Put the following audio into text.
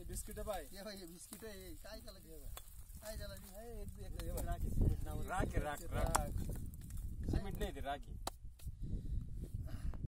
biscuit पाय ये भाई बिस्किट आहे काय त्याला काय त्याला राख सिमेंट नाही ते राखी